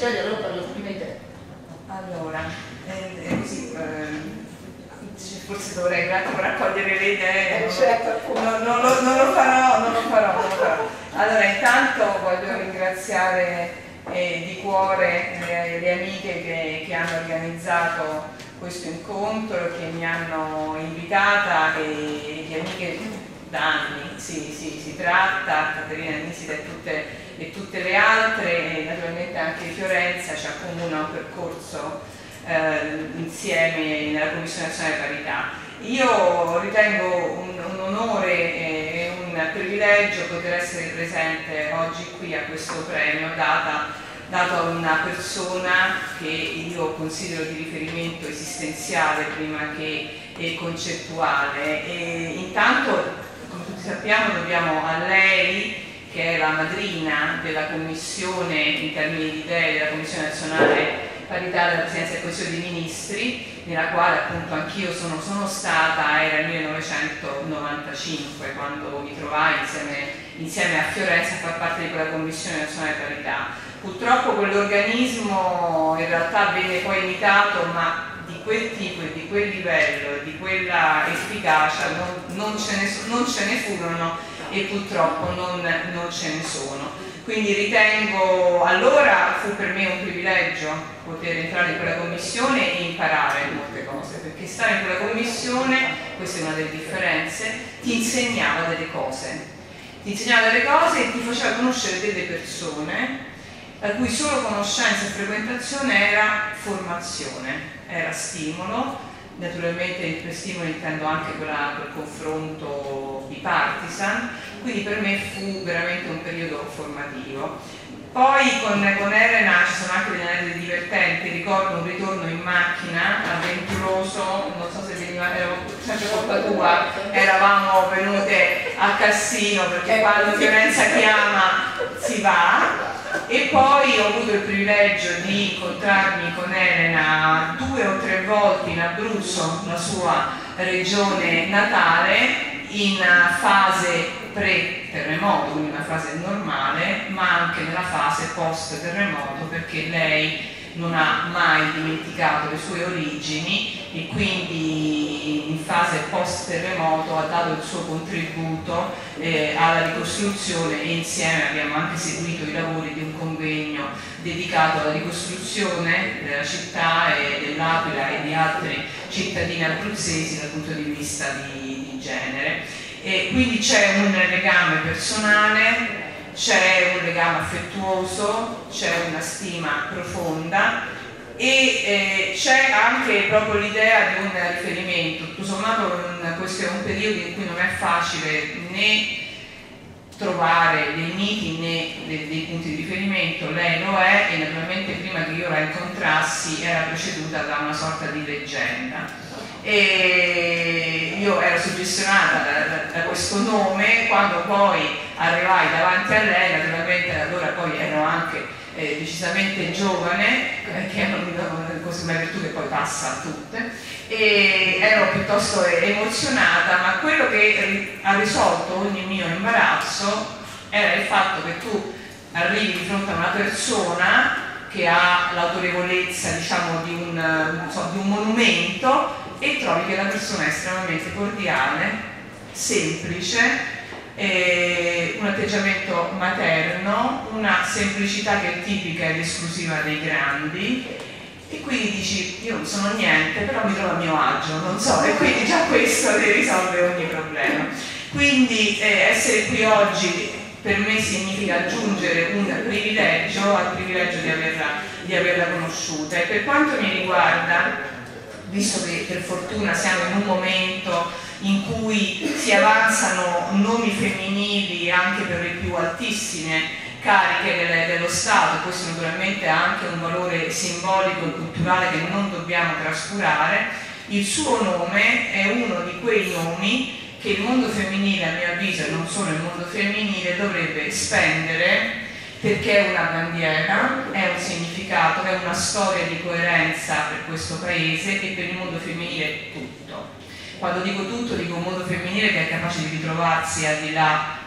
consigliere, allora parlo prima di te. Allora, così, forse dovrei un attimo raccogliere le idee, non lo farò. Allora, intanto voglio ringraziare di cuore le amiche che hanno organizzato questo incontro, che mi hanno invitata, e di amiche da anni si tratta, Caterina Nisida e tutte le altre, e naturalmente anche Fiorenza ci accomuna un percorso insieme nella Commissione Nazionale Parità. Io ritengo un onore e un privilegio poter essere presente oggi qui a questo premio dato a una persona che io considero di riferimento esistenziale prima che concettuale. E intanto, come tutti sappiamo, dobbiamo a lei, che è la madrina della Commissione in termini di idee della Commissione Nazionale Parità della Presidenza del Consiglio dei Ministri, nella quale appunto anch'io sono stata, era il 1995 quando mi trovai insieme a Fiorenza a far parte di quella Commissione Nazionale Parità. Purtroppo quell'organismo in realtà venne poi imitato, ma di quel tipo e di quel livello e di quella efficacia non ce ne furono, e purtroppo non ce ne sono. Quindi ritengo, allora fu per me un privilegio poter entrare in quella commissione e imparare molte cose, perché stare in quella commissione, questa è una delle differenze, ti insegnava delle cose e ti faceva conoscere delle persone la cui solo conoscenza e frequentazione era formazione, era stimolo. Naturalmente per stimolo intendo anche quel confronto bipartisan, quindi per me fu veramente un periodo formativo. Poi con Elena ci sono anche delle aneddoti divertenti. Ricordo un ritorno in macchina avventuroso, non so se veniva, era sempre colpa tua, eravamo venute a Cassino perché quando Fiorenza chiama si va. E poi ho avuto il privilegio di incontrarmi con Elena 2 o 3 volte in Abruzzo, la sua regione natale, in fase pre-terremoto, quindi una fase normale, ma anche nella fase post-terremoto, perché lei non ha mai dimenticato le sue origini e quindi in fase post-terremoto ha dato il suo contributo alla ricostruzione, e insieme abbiamo anche seguito i lavori di un convegno dedicato alla ricostruzione della città e dell'Aquila e di altri cittadini abruzzesi dal punto di vista di genere. E quindi c'è un legame personale, c'è un legame affettuoso, c'è una stima profonda e c'è anche proprio l'idea di un riferimento. Tutto sommato questo è un periodo in cui non è facile né trovare dei miti né dei punti di riferimento. Lei lo è, e naturalmente prima che io la incontrassi era preceduta da una sorta di leggenda. E io ero suggestionata da questo nome. Quando poi arrivai davanti a lei, naturalmente allora poi ero anche decisamente giovane, che è una virtù che poi passa a tutte, e ero piuttosto emozionata, ma quello che ha risolto ogni mio imbarazzo era il fatto che tu arrivi di fronte a una persona che ha l'autorevolezza, diciamo, di un monumento, e trovi che la persona è estremamente cordiale, semplice, un atteggiamento materno, una semplicità che è tipica ed esclusiva dei grandi, e quindi dici: io non sono niente, però mi trovo a mio agio, non so, e quindi già questo ti risolve ogni problema. Quindi essere qui oggi per me significa aggiungere un privilegio al privilegio di averla conosciuta. E per quanto mi riguarda, visto che per fortuna siamo in un momento in cui si avanzano nomi femminili anche per le più altissime cariche dello Stato, questo naturalmente ha anche un valore simbolico e culturale che non dobbiamo trascurare, il suo nome è uno di quei nomi che il mondo femminile, a mio avviso, e non solo il mondo femminile, dovrebbe spendere, perché è una bandiera, è un significato, è una storia di coerenza per questo paese e per il mondo femminile tutto. Quando dico tutto, dico un mondo femminile che è capace di ritrovarsi al di là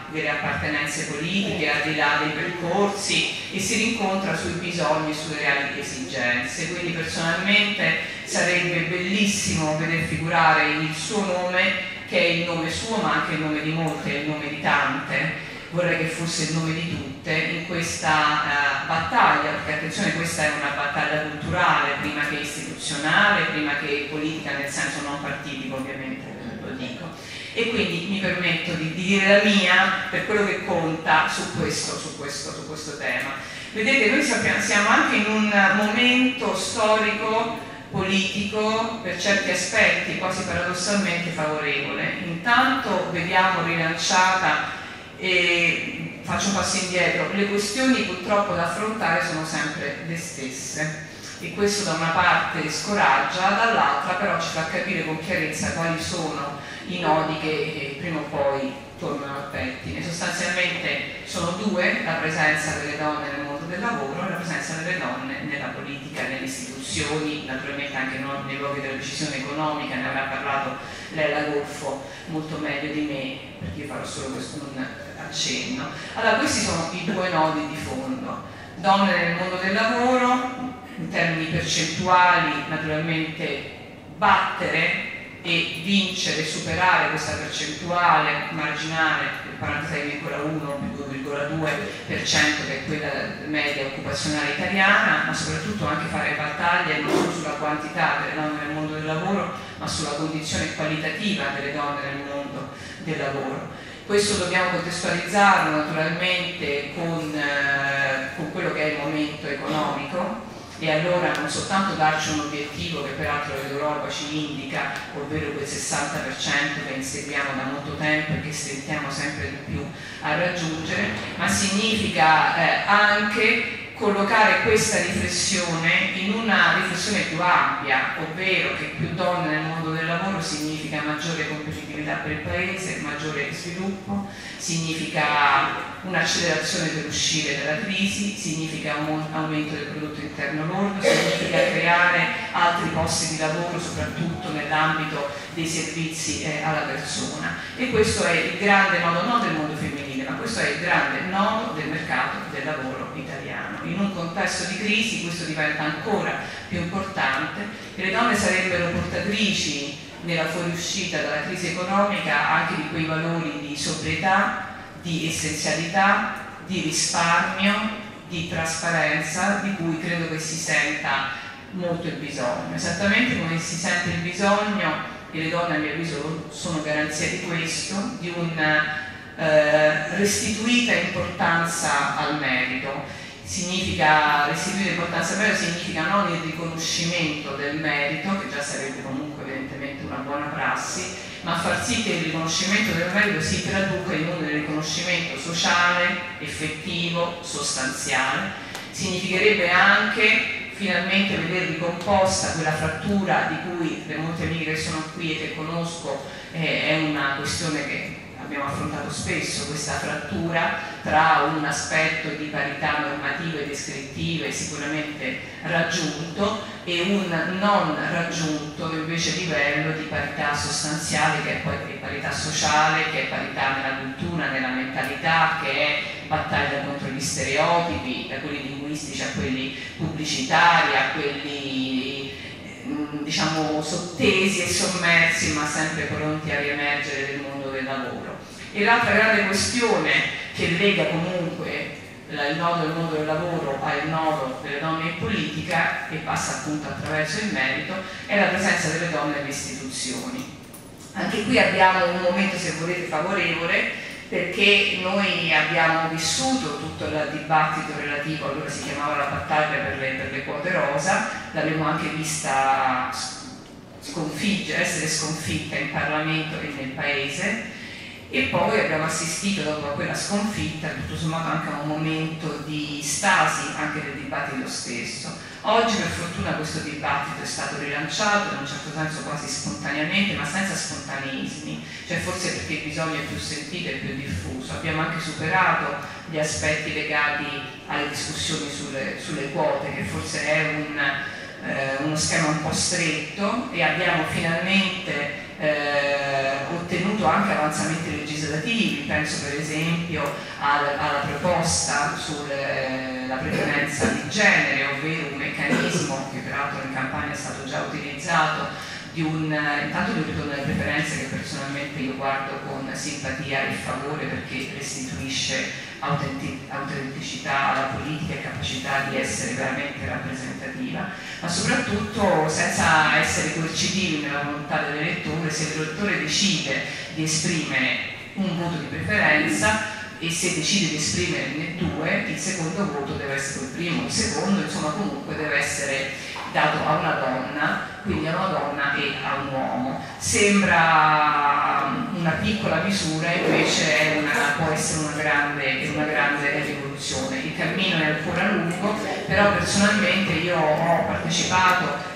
delle appartenenze politiche, al di là dei percorsi, e si rincontra sui bisogni e sulle reali esigenze. Quindi personalmente sarebbe bellissimo veder figurare il suo nome, che è il nome suo ma anche il nome di molte, è il nome di tante. Vorrei che fosse il nome di tutte in questa battaglia, perché attenzione, questa è una battaglia culturale prima che istituzionale, prima che politica, nel senso non partitico, ovviamente lo dico. E quindi mi permetto di dire la mia per quello che conta su questo tema. Vedete, noi siamo anche in un momento storico, politico, per certi aspetti quasi paradossalmente favorevole. Intanto vediamo rilanciata, e faccio un passo indietro, le questioni purtroppo da affrontare sono sempre le stesse, e questo da una parte scoraggia, dall'altra però ci fa capire con chiarezza quali sono i nodi che prima o poi tornano al pettine. Sostanzialmente sono due: la presenza delle donne nel mondo del lavoro e la presenza delle donne nella politica, nelle istituzioni, naturalmente anche nei luoghi della decisione economica. Ne avrà parlato Leila Golfo molto meglio di me, perché io farò solo questo un accenno. Allora, questi sono i due nodi di fondo: donne nel mondo del lavoro, in termini percentuali naturalmente battere e vincere, superare questa percentuale marginale del 46,1-2,2% che è quella media occupazionale italiana, ma soprattutto anche fare battaglie non solo sulla quantità delle donne nel mondo del lavoro, ma sulla condizione qualitativa delle donne nel mondo del lavoro. Questo dobbiamo contestualizzarlo naturalmente con quello che è il momento economico, e allora non soltanto darci un obiettivo che peraltro l'Europa ci indica, ovvero quel 60% che inseguiamo da molto tempo e che stentiamo sempre di più a raggiungere, ma significa anche collocare questa riflessione in una riflessione più ampia, ovvero che più donne nel mondo del lavoro significa maggiore competitività per il Paese, maggiore sviluppo, significa un'accelerazione per uscire dalla crisi, significa un aumento del prodotto interno lordo, significa creare altri posti di lavoro, soprattutto nell'ambito dei servizi alla persona. E questo è il grande nodo, non del mondo femminile, ma questo è il grande nodo del mercato del lavoro italiano. In un contesto di crisi questo diventa ancora più importante, e le donne sarebbero portatrici nella fuoriuscita dalla crisi economica anche di quei valori di sobrietà, di essenzialità, di risparmio, di trasparenza, di cui credo che si senta molto il bisogno. Esattamente come si sente il bisogno, e le donne a mio avviso sono garanzia di questo, di una restituita importanza al merito. Significa restituire importanza al merito, significa non il riconoscimento del merito, che già sarebbe comunque evidentemente una buona prassi, ma far sì che il riconoscimento del merito si traduca in un riconoscimento sociale, effettivo, sostanziale. Significherebbe anche finalmente vedere ricomposta quella frattura di cui le molte amiche che sono qui e che conosco è una questione che abbiamo affrontato spesso, questa frattura tra un aspetto di parità normative e descrittive sicuramente raggiunto e un non raggiunto invece livello di parità sostanziale, che è poi parità sociale, che è parità nella cultura, nella mentalità, che è battaglia contro gli stereotipi, da quelli linguistici a quelli pubblicitari, a quelli diciamo sottesi e sommersi, ma sempre pronti a riemergere del mondo del lavoro. E l'altra grande questione che lega comunque il nodo del mondo del lavoro al nodo delle donne in politica, e passa appunto attraverso il merito, è la presenza delle donne nelle istituzioni. Anche qui abbiamo un momento, se volete, favorevole, perché noi abbiamo vissuto tutto il dibattito relativo, allora si chiamava la battaglia per le quote rosa, l'abbiamo anche vista essere sconfitta in Parlamento e nel Paese, e poi abbiamo assistito dopo a quella sconfitta tutto sommato anche a un momento di stasi anche del dibattito stesso. Oggi per fortuna questo dibattito è stato rilanciato in un certo senso quasi spontaneamente, ma senza spontaneismi, cioè forse perché il bisogno è più sentito e più diffuso. Abbiamo anche superato gli aspetti legati alle discussioni sulle quote, che forse è uno schema un po' stretto, e abbiamo finalmente ottenuto anche avanzamenti legislativi, penso per esempio alla proposta sulla preferenza di genere, ovvero un meccanismo che peraltro in Campania è stato già utilizzato intanto di un ritorno alle preferenze che personalmente io guardo con simpatia e favore, perché restituisce autenticità alla politica e capacità di essere veramente rappresentativa, ma soprattutto senza essere coercitivi nella volontà dell'elettore. Se l'elettore decide di esprimere un voto di preferenza e se decide di esprimerne due, il secondo voto deve essere il primo, il secondo, insomma comunque deve essere dato a una donna, quindi a una donna e a un uomo. Sembra una piccola misura, invece può essere una grande rivoluzione. Il cammino è ancora lungo, però personalmente io ho partecipato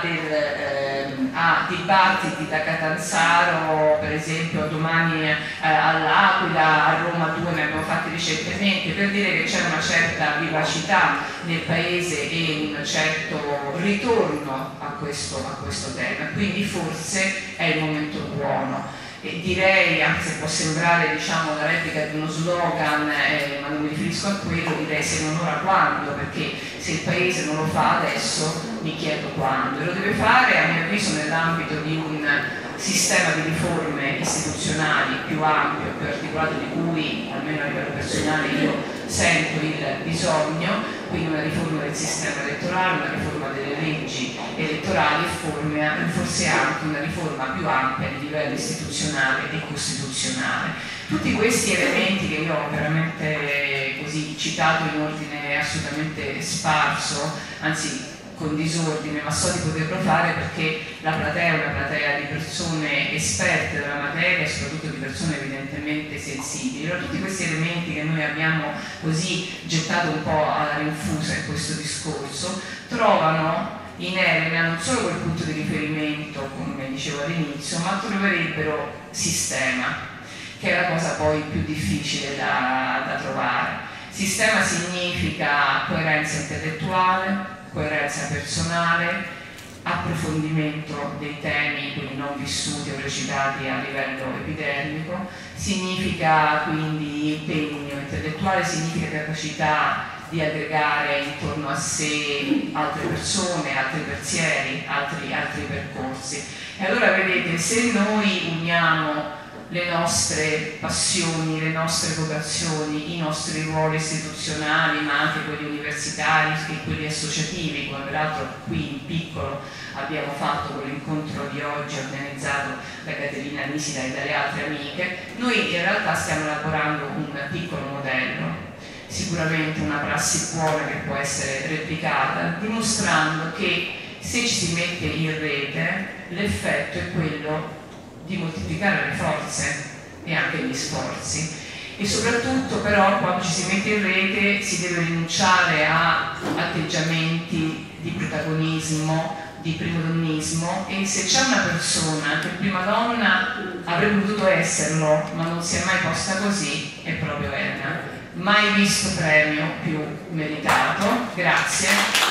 a dibattiti da Catanzaro, per esempio domani all'Aquila, a Roma 2 ne abbiamo fatti recentemente, per dire che c'è una certa vivacità nel paese e un certo ritorno a questo tema, quindi forse è il momento buono. E direi, anche se può sembrare la replica di uno slogan, ma non mi riferisco a quello, direi se non ora quando, perché se il Paese non lo fa adesso mi chiedo quando, e lo deve fare a mio avviso nell'ambito di un sistema di riforme istituzionali più ampio, più articolato, di cui almeno a livello personale io sento il bisogno, quindi una riforma del sistema elettorale, una riforma delle leggi elettorali e forse anche una riforma più ampia di livello istituzionale e costituzionale. Tutti questi elementi che io ho veramente così citato in ordine assolutamente sparso, anzi con disordine, ma so di poterlo fare perché la platea è una platea di persone esperte della materia e soprattutto di persone evidentemente sensibili. Allora, tutti questi elementi che noi abbiamo così gettato un po' alla rinfusa in questo discorso trovano in Elena non solo quel punto di riferimento, come dicevo all'inizio, ma troverebbero sistema, che è la cosa poi più difficile da trovare. Sistema significa coerenza intellettuale, coerenza personale, approfondimento dei temi, quelli non vissuti o recitati a livello epidermico, significa quindi impegno intellettuale, significa capacità di aggregare intorno a sé altre persone, altri pensieri, altri percorsi. E allora vedete, se noi uniamo le nostre passioni, le nostre vocazioni, i nostri ruoli istituzionali, ma anche quelli universitari e quelli associativi, come peraltro qui in piccolo abbiamo fatto con l'incontro di oggi organizzato da Caterina Nisida e dalle altre amiche, noi in realtà stiamo elaborando un piccolo modello, sicuramente una prassi buona che può essere replicata, dimostrando che se ci si mette in rete l'effetto è quello di moltiplicare le forze e anche gli sforzi, e soprattutto però quando ci si mette in rete si deve rinunciare a atteggiamenti di protagonismo, di primadonnismo, e se c'è una persona che prima donna avrebbe potuto esserlo ma non si è mai posta così, è proprio Elena. Mai visto premio più meritato. Grazie.